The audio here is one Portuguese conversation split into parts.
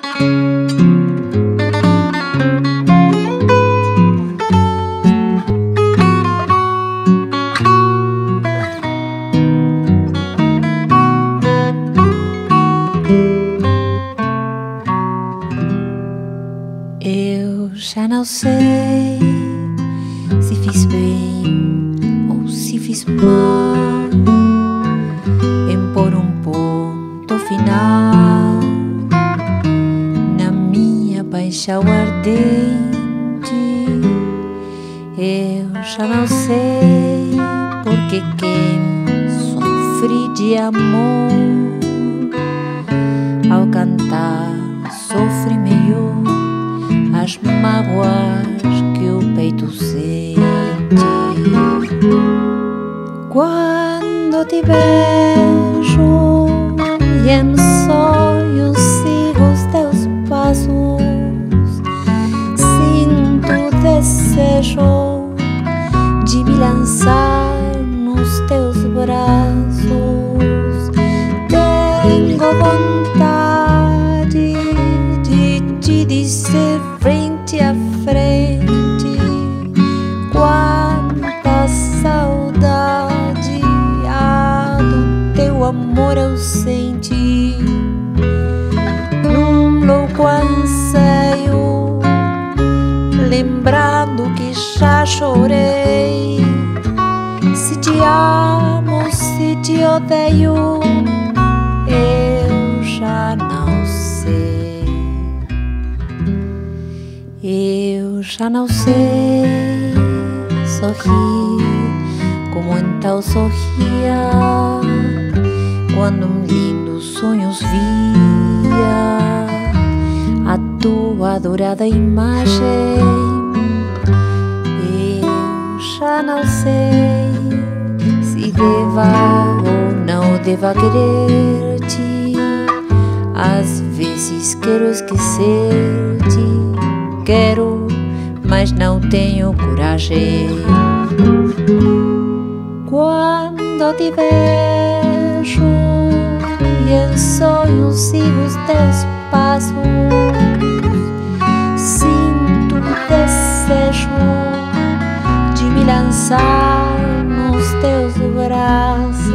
Eu já não sei se fiz bem ou se fiz mal em pôr um ponto final na minha paixão ardente. Eu já não sei porque quem sofre de amor ao cantar sofre melhor as mágoas que o peito sente. Quando te vejo e em sonhos sigo os teus passos, sinto desejo de me lançar nos teus braços. Tenho vontade de te dizer frente a frente quanta saudade há do teu amor ausente. Num louco anseio, lembrando que já chorei. Se te amo, se te odeio, eu já não sei. Eu já não sei sorrir como então sorria quando lindos sonhos via a tua adorada imagem. Eu já não sei se deva ou não deva querer-te. Às vezes quero esquecer-te. Quero, mas não tenho coragem. Quando te vejo e em sonhos sigo os teus passos, sinto o desejo de me lançar nos teus braços.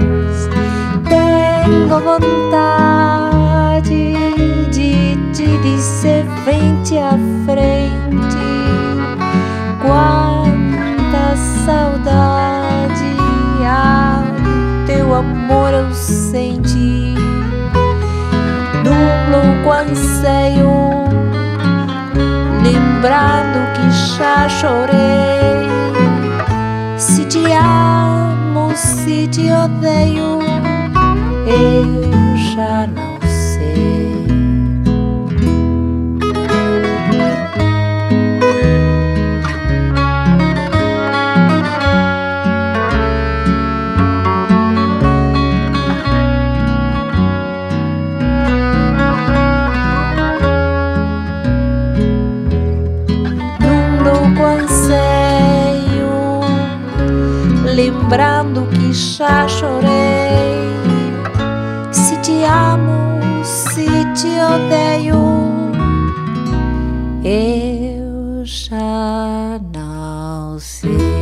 Tenho vontade de te dizer frente a frente quanta saudade há do teu amor ausente. Num louco anseio, lembrando que já chorei. Se te amo, se te odeio, eu já não sei. Lembrando que já chorei. Se te amo, se te odeio, eu já não sei.